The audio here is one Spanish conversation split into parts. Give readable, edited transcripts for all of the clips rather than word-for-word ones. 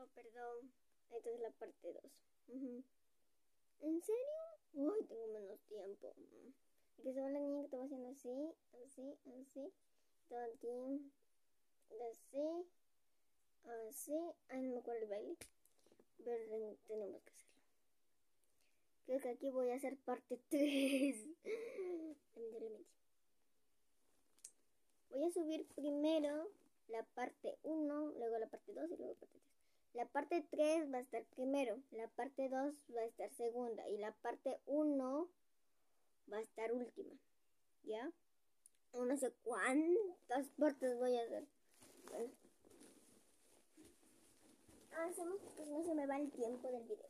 Oh, perdón. Esta es la parte 2. ¿En serio? Uy, tengo menos tiempo. Y que se va la niña que estaba haciendo así, así, así. Todo aquí. Así. Así. Ay, no me acuerdo el baile. Pero tenemos que hacerlo. Creo que aquí voy a hacer parte 3. Lamentablemente. Voy a subir primero la parte 1, luego la parte 2 y luego la parte 3. La parte 3 va a estar primero, la parte 2 va a estar segunda y la parte 1 va a estar última. ¿Ya? No sé cuántas partes voy a hacer. Bueno. Hacemos porque no se me va el tiempo del video.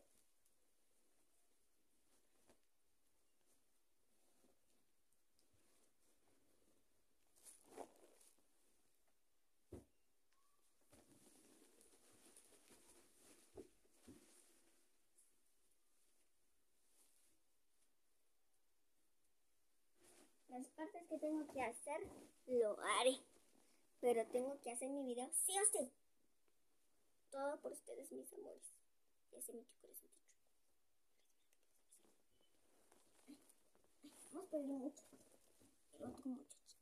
Las partes que tengo que hacer, lo haré. Pero tengo que hacer mi video sí o sí. Todo por ustedes, mis amores. Ya sé mi corazón. Vamos a perder mucho. El otro muchacho.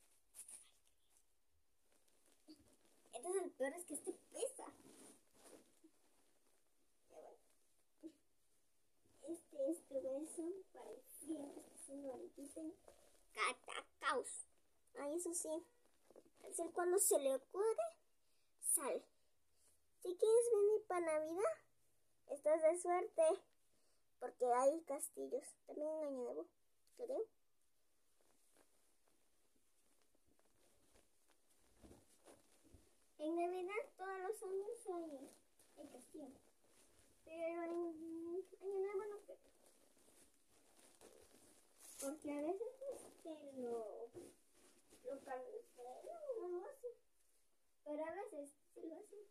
Entonces el peor es que este pesa. Este es grueso para el frío. Este no le quiten catacaos. Ay, eso sí. Hacer cuando se le ocurre, sale. Si quieres venir para Navidad, estás de suerte. Porque hay castillos. También en Año Nuevo, creo. En Navidad todos los años hay castillo. Pero en Año Nuevo no creo. Porque a veces lo cancelan, no lo hacen. Pero a veces sí lo hacen.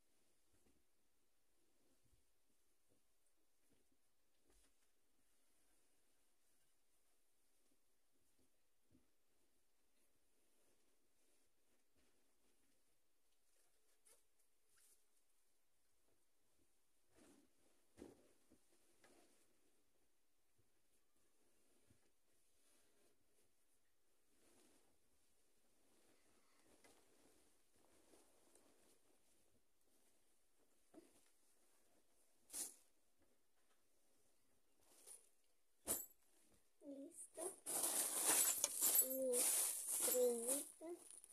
Listo. Mi estrellita.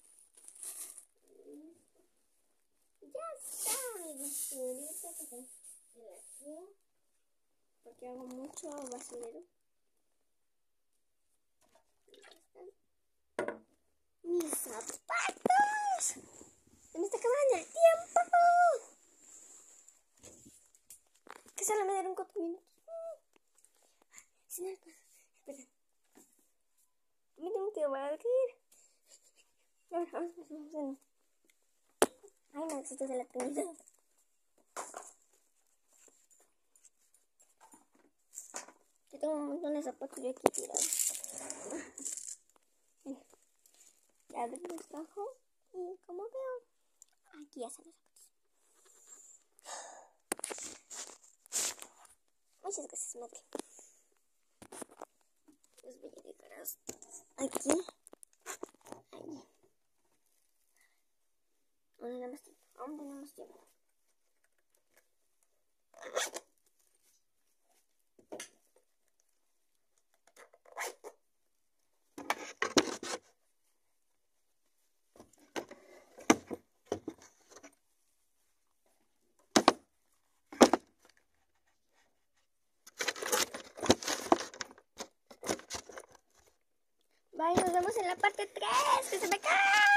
Listo. Ya está mi basurita que se la aquí. Porque hago mucho basurero. Ya están. ¡Mis zapatos! ¡Se me está acabando el tiempo! Que solo me dieron 4 minutos. Sin algo. Espera. Me tengo que batir. Vamos. Ay, no, esto se la tengo. Yo tengo un montón de zapatos yo aquí tirados. Ya abrí el cajo y como veo, aquí ya están los zapatos. Muchas gracias, madre. Los voy a dejar hasta aquí. Ahí. Aún tenemos tiempo. Aún tenemos tiempo. Bye, nos vemos en la parte 3. ¡Que se me cae!